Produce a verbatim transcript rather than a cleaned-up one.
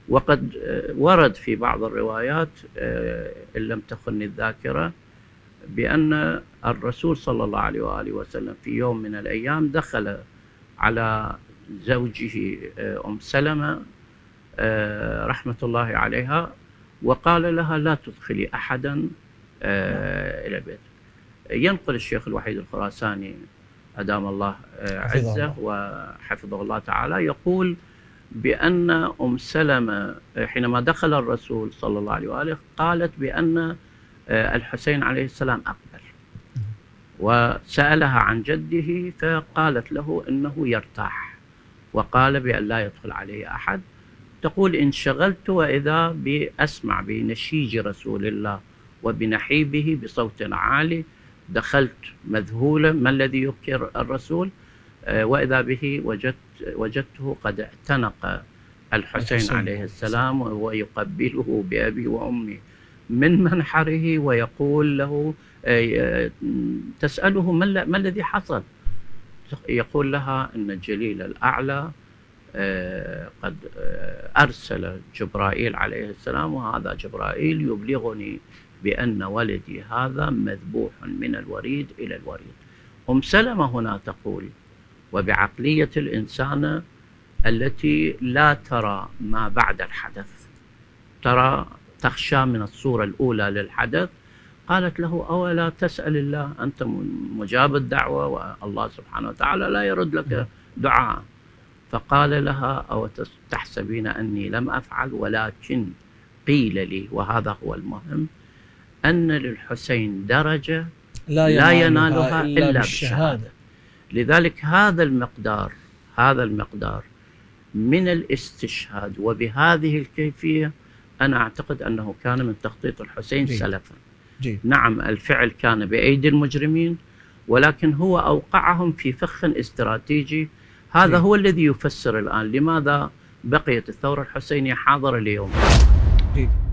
وقد ورد في بعض الروايات إن لم تخني الذاكرة بأن الرسول صلى الله عليه وآله وسلم في يوم من الأيام دخل على زوجه أم سلمة رحمة الله عليها وقال لها لا تدخلي أحدا إلى البيت. ينقل الشيخ الوحيد الخراساني أدام الله عزه وحفظه الله تعالى يقول بأن أم سلمة حينما دخل الرسول صلى الله عليه وآله قالت بأن الحسين عليه السلام أقبل، وسألها عن جده فقالت له إنه يرتاح، وقال بأن لا يدخل عليه أحد. تقول انشغلت وإذا بأسمع بنشيج رسول الله وبنحيبه بصوت عالي، دخلت مذهولة ما الذي يبكي الرسول، وإذا به وجدت وجدته قد اعتنق الحسين عليه السلام وهو يقبله بأبي وأمي من منحره ويقول له تسأله ما الذي حصل، يقول لها أن الجليل الأعلى قد أرسل جبرائيل عليه السلام، وهذا جبرائيل يبلغني بأن ولدي هذا مذبوح من الوريد إلى الوريد. أم سلمة هنا تقول وبعقلية الإنسان التي لا ترى ما بعد الحدث، ترى تخشى من الصورة الأولى للحدث، قالت له أولا تسأل الله، أنت مجاب الدعوة والله سبحانه وتعالى لا يرد لك دعاء. فقال لها أو تحسبين أني لم أفعل، ولكن قيل لي، وهذا هو المهم، أن للحسين درجة لا ينالها, لا ينالها إلا, إلا بالشهادة. لذلك هذا المقدار هذا المقدار من الاستشهاد وبهذه الكيفية أنا أعتقد أنه كان من تخطيط الحسين جيد. سلفا جيد. نعم الفعل كان بأيدي المجرمين، ولكن هو أوقعهم في فخ استراتيجي. هذا جيد. هو الذي يفسر الآن لماذا بقيت الثورة الحسينية حاضرة اليوم. جيد.